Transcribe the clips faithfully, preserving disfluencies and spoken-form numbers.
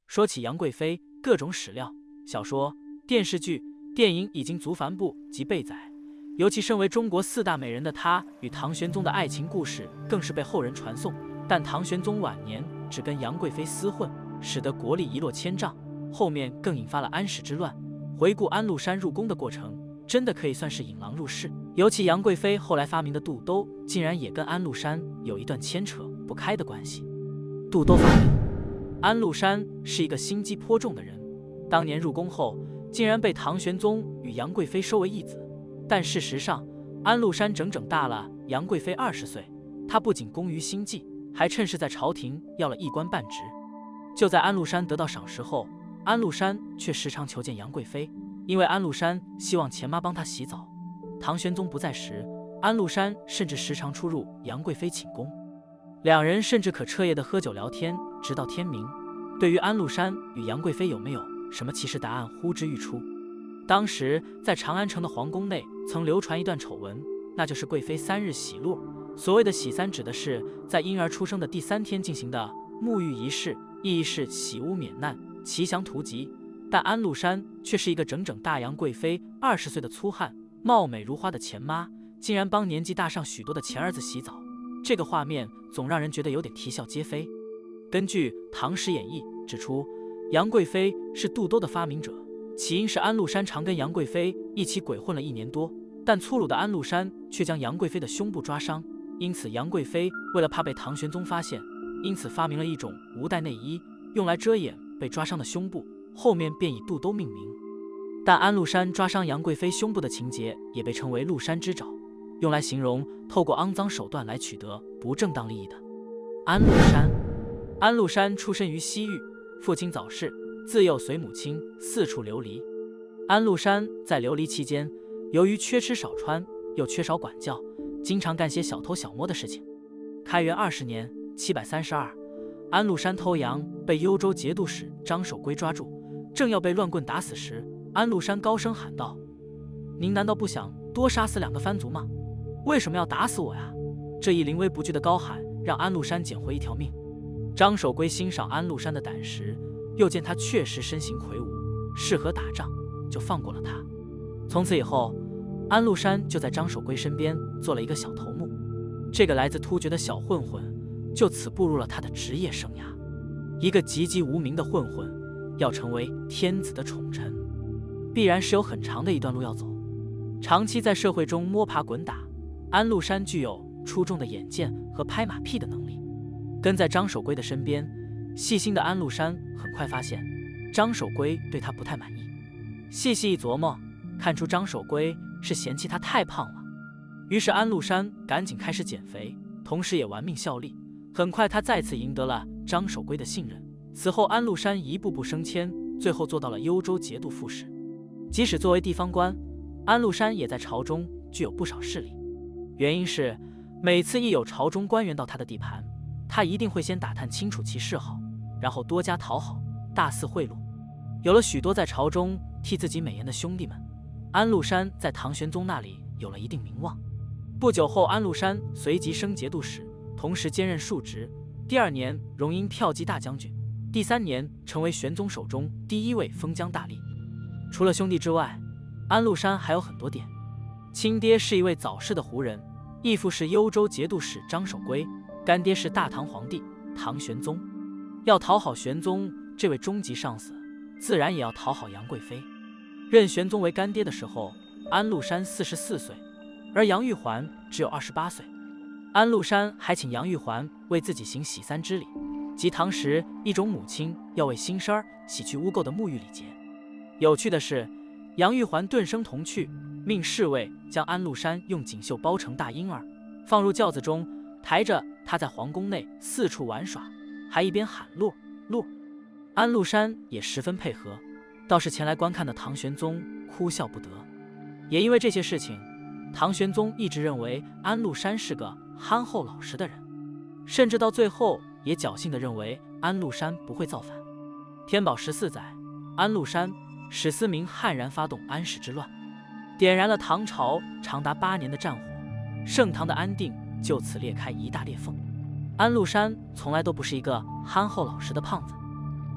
说起杨贵妃，各种史料、小说、电视剧、电影已经足帆布及备载。尤其身为中国四大美人的她与唐玄宗的爱情故事，更是被后人传颂。但唐玄宗晚年只跟杨贵妃厮混，使得国力一落千丈，后面更引发了安史之乱。回顾安禄山入宫的过程，真的可以算是引狼入室。尤其杨贵妃后来发明的肚兜，竟然也跟安禄山有一段牵扯不开的关系。肚兜发明，安禄山是一个心机颇重的人，当年入宫后，竟然被唐玄宗与杨贵妃收为义子。但事实上，安禄山整整大了杨贵妃二十岁，他不仅工于心计，还趁势在朝廷要了一官半职。就在安禄山得到赏识后，安禄山却时常求见杨贵妃，因为安禄山希望钱妈帮他洗澡。唐玄宗不在时，安禄山甚至时常出入杨贵妃寝宫，两人甚至可彻夜的喝酒聊天，直到天明。对于安禄山与杨贵妃有没有什么其实，答案呼之欲出。当时在长安城的皇宫内曾流传一段丑闻，那就是贵妃三日洗落。所谓的洗三，指的是在婴儿出生的第三天进行的沐浴仪式，意义是洗污免难，祈祥图吉。但安禄山却是一个整整大杨贵妃二十岁的粗汉，貌美如花的钱妈，竟然帮年纪大上许多的钱儿子洗澡，这个画面总让人觉得有点啼笑皆非。根据《唐史演义》指出，杨贵妃是肚兜的发明者，起因是安禄山常跟杨贵妃一起鬼混了一年多，但粗鲁的安禄山却将杨贵妃的胸部抓伤，因此杨贵妃为了怕被唐玄宗发现，因此发明了一种无带内衣，用来遮掩被抓伤的胸部，后面便以肚兜命名。但安禄山抓伤杨贵妃胸部的情节也被称为禄山之爪，用来形容透过肮脏手段来取得不正当利益的。安禄山，安禄山出身于西域，父亲早逝，自幼随母亲四处流离。安禄山在流离期间，由于缺吃少穿，又缺少管教，经常干些小偷小摸的事情。开元二十年（七百三十二），安禄山偷羊，被幽州节度使张守珪抓住，正要被乱棍打死时，安禄山高声喊道：“您难道不想多杀死两个藩族吗？为什么要打死我呀？”这一临危不惧的高喊，让安禄山捡回一条命。张守珪欣赏安禄山的胆识，又见他确实身形魁梧，适合打仗，就放过了他。从此以后，安禄山就在张守珪身边做了一个小头目。这个来自突厥的小混混，就此步入了他的职业生涯。一个籍籍无名的混混，要成为天子的宠臣，必然是有很长的一段路要走。长期在社会中摸爬滚打，安禄山具有出众的眼见和拍马屁的能力。跟在张守珪的身边，细心的安禄山很快发现张守珪对他不太满意。细细一琢磨，看出张守珪是嫌弃他太胖了。于是安禄山赶紧开始减肥，同时也玩命效力。很快他再次赢得了张守珪的信任。此后安禄山一步步升迁，最后做到了幽州节度副使。即使作为地方官，安禄山也在朝中具有不少势力。原因是每次一有朝中官员到他的地盘，他一定会先打探清楚其嗜好，然后多加讨好，大肆贿赂。有了许多在朝中替自己美言的兄弟们，安禄山在唐玄宗那里有了一定名望。不久后，安禄山随即升节度使，同时兼任数职。第二年荣膺骠骑大将军，第三年成为玄宗手中第一位封疆大吏。除了兄弟之外，安禄山还有很多点。亲爹是一位早逝的胡人，义父是幽州节度使张守珪，干爹是大唐皇帝唐玄宗。要讨好玄宗这位终极上司，自然也要讨好杨贵妃。认玄宗为干爹的时候，安禄山四十四岁，而杨玉环只有二十八岁。安禄山还请杨玉环为自己行洗三之礼，即唐时一种母亲要为新生儿洗去污垢的沐浴礼节。有趣的是，杨玉环顿生童趣，命侍卫将安禄山用锦绣包成大婴儿，放入轿子中，抬着他在皇宫内四处玩耍，还一边喊落落。安禄山也十分配合，倒是前来观看的唐玄宗哭笑不得。也因为这些事情，唐玄宗一直认为安禄山是个憨厚老实的人，甚至到最后也侥幸地认为安禄山不会造反。天宝十四载，安禄山、史思明悍然发动安史之乱，点燃了唐朝长达八年的战火，盛唐的安定就此裂开一大裂缝。安禄山从来都不是一个憨厚老实的胖子，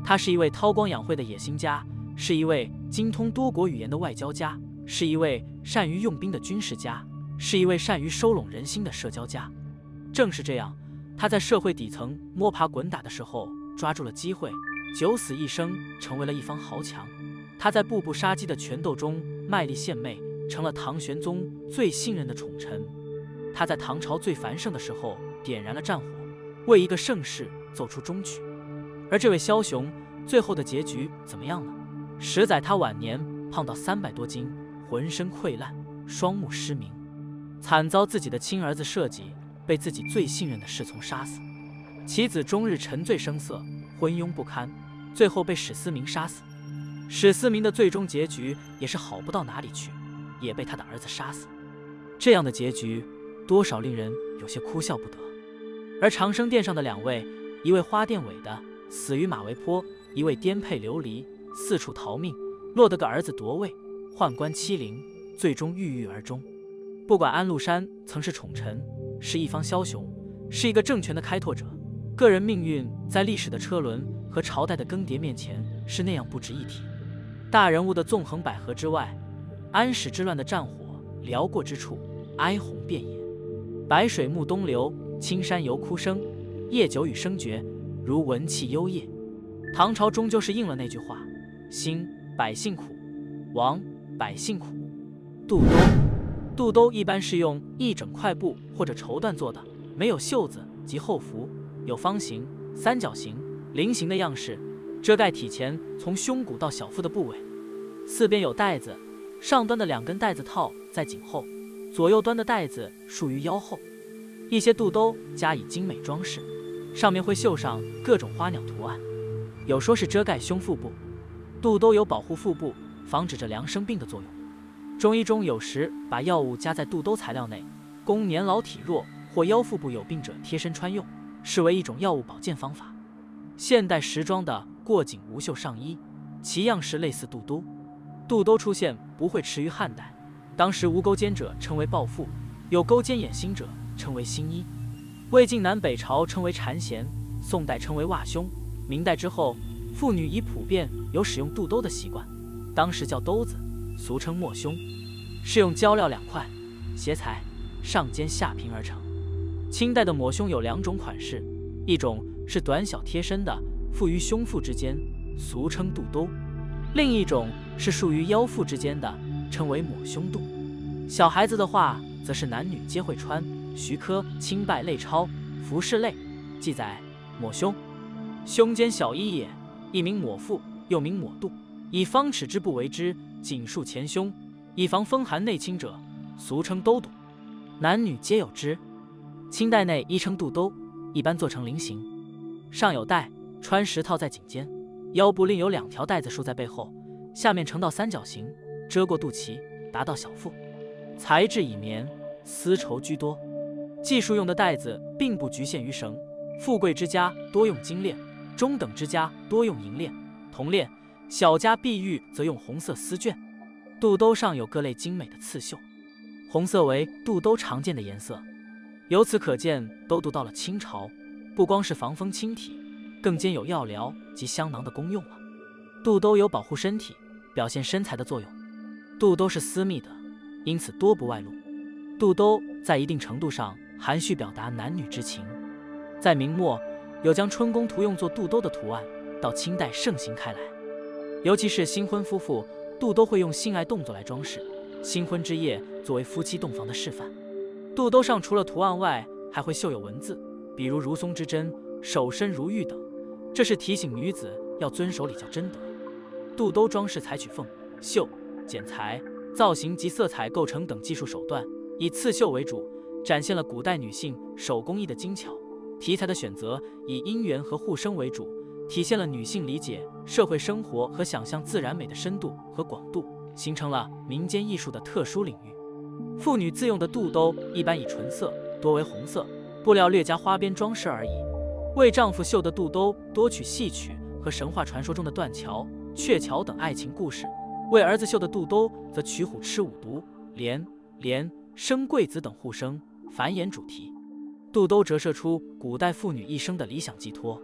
他是一位韬光养晦的野心家，是一位精通多国语言的外交家，是一位善于用兵的军事家，是一位善于收拢人心的社交家。正是这样，他在社会底层摸爬滚打的时候抓住了机会，九死一生，成为了一方豪强。他在步步杀机的权斗中卖力献媚，成了唐玄宗最信任的宠臣。他在唐朝最繁盛的时候点燃了战火，为一个盛世奏出终曲。而这位枭雄最后的结局怎么样呢？十载他晚年胖到三百多斤，浑身溃烂，双目失明，惨遭自己的亲儿子设计，被自己最信任的侍从杀死。其子终日沉醉声色，昏庸不堪，最后被史思明杀死。史思明的最终结局也是好不到哪里去，也被他的儿子杀死。这样的结局多少令人有些哭笑不得。而长生殿上的两位，一位花钿尾的死于马嵬坡，一位颠沛流离，四处逃命，落得个儿子夺位，宦官欺凌，最终郁郁而终。不管安禄山曾是宠臣，是一方枭雄，是一个政权的开拓者，个人命运在历史的车轮和朝代的更迭面前是那样不值一提。大人物的纵横捭阖之外，安史之乱的战火辽过之处，哀鸿遍野。白水暮东流，青山犹哭声，夜久与声绝，如闻气幽夜。唐朝终究是应了那句话：兴百姓苦，亡百姓苦。肚兜，肚兜一般是用一整块布或者绸缎做的，没有袖子及后服，有方形、三角形、菱形的样式，遮盖体前从胸骨到小腹的部位。四边有带子，上端的两根带子套在颈后，左右端的带子束于腰后。一些肚兜加以精美装饰，上面会绣上各种花鸟图案，有说是遮盖胸腹部。肚兜有保护腹部、防止着凉生病的作用。中医中有时把药物加在肚兜材料内，供年老体弱或腰腹部有病者贴身穿用，视为一种药物保健方法。现代时装的过颈无袖上衣，其样式类似肚兜。肚兜出现不会迟于汉代，当时无钩肩者称为抱腹，有钩肩掩心者称为新衣。魏晋南北朝称为缠弦，宋代称为袜胸，明代之后，妇女已普遍有使用肚兜的习惯，当时叫兜子，俗称抹胸，是用胶料两块斜裁，上尖下平而成。清代的抹胸有两种款式，一种是短小贴身的，附于胸腹之间，俗称肚兜；另一种是束于腰腹之间的，称为抹胸肚。小孩子的话，则是男女皆会穿。徐科《清拜类钞·服饰类》记载：抹胸，胸间小衣也，一名抹腹，又名抹肚，以方尺之布为之，紧束前胸，以防风寒内侵者，俗称兜肚。男女皆有之。清代内衣称肚兜，一般做成菱形，上有带，穿石套在颈间，腰部另有两条带子束在背后，下面呈到三角形，遮过肚脐，达到小腹。材质以棉、丝绸居多。技术用的带子并不局限于绳，富贵之家多用金链，中等之家多用银链、铜链，小家碧玉则用红色丝绢。肚兜上有各类精美的刺绣，红色为肚兜常见的颜色。由此可见，兜肚到了清朝，不光是防风清体，更兼有药疗及香囊的功用了。肚兜有保护身体、表现身材的作用。肚兜是私密的，因此多不外露。肚兜在一定程度上含蓄表达男女之情。在明末，有将春宫图用作肚兜的图案，到清代盛行开来。尤其是新婚夫妇，肚兜会用性爱动作来装饰，新婚之夜作为夫妻洞房的示范。肚兜上除了图案外，还会绣有文字，比如如松之针、守身如玉等，这是提醒女子要遵守礼教贞德。肚兜装饰采取凤、绣、剪裁、造型及色彩构成等技术手段，以刺绣为主，展现了古代女性手工艺的精巧。题材的选择以姻缘和互生为主，体现了女性理解社会生活和想象自然美的深度和广度，形成了民间艺术的特殊领域。妇女自用的肚兜一般以纯色，多为红色，布料略加花边装饰而已。为丈夫绣的肚兜多取戏曲和神话传说中的断桥、鹊桥等爱情故事，为儿子绣的肚兜则取虎吃五毒、连、连、生贵子等互生、繁衍主题。肚兜折射出古代妇女一生的理想寄托。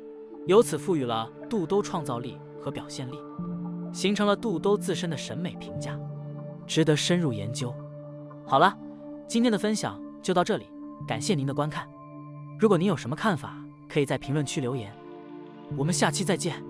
由此赋予了肚兜创造力和表现力，形成了肚兜自身的审美评价，值得深入研究。好了，今天的分享就到这里，感谢您的观看。如果您有什么看法，可以在评论区留言。我们下期再见。